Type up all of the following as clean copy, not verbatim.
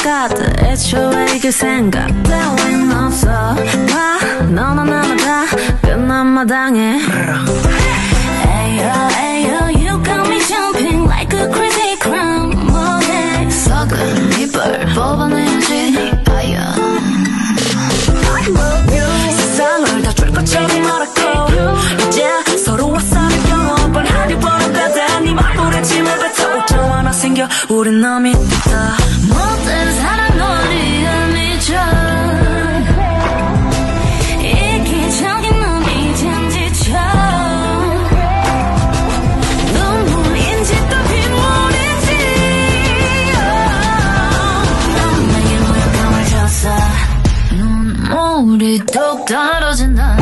가득 애초에 그 생각 따윈 없어 봐 너나 나나 다 끝난 마당에 Ayo, ayo, you got me jumping like a crazy crown 뭐해 썩은 이빨 뽑아내야지 아야 세상을 다 줄 것처럼 말하고 이제 서로와 싸는 영어 뻔하니 뻔하다 네 말고래 짐을 뱉어 오점 하나 생겨 우린 남이 됐다 못된 사랑 놀이에 미쳐 이기적인 놈 이젠 지쳐 눈물인지 또 빗물인지 넌 내게 모욕감을 줬어 눈물이 뚝 떨어진다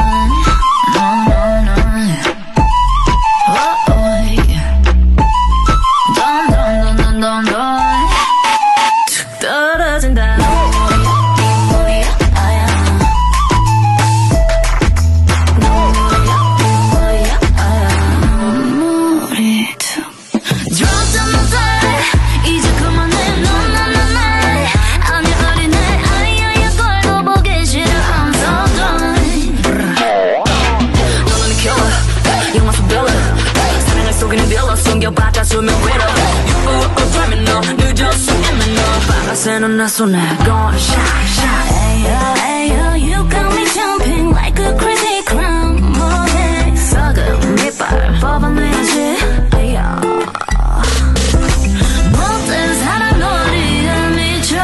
새는 내 손에 gonna shine, shine Ayo, ayo, you got me jumping like a crazy crown 뭐해 썩은 이빨 뽑아내야지 Ayo 못된 사랑 놀이에 미쳐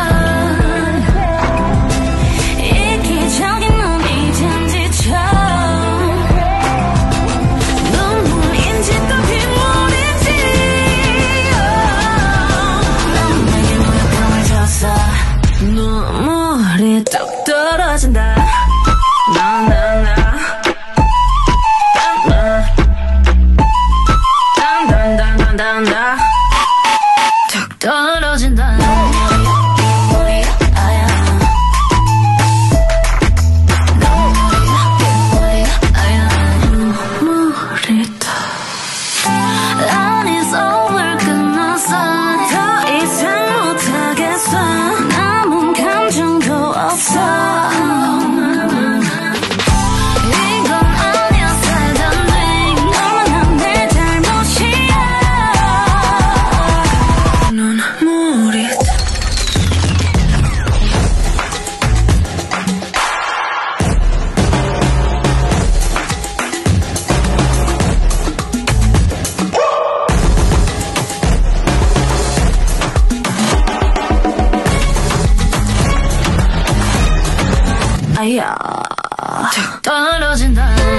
이기적인 놈 이젠 지쳐 눈물인지 또 빗물인지 눈물이 뚝 떨어진다 나나나 단단단단단다 뚝 떨어진다 눈물이 다 아니 서울 끝났어 더 이상 못하겠어 남은 감정도 없어 이건 아니야 살던 내 너무나 내 잘못이야 눈물이 아야 툭 떨어진다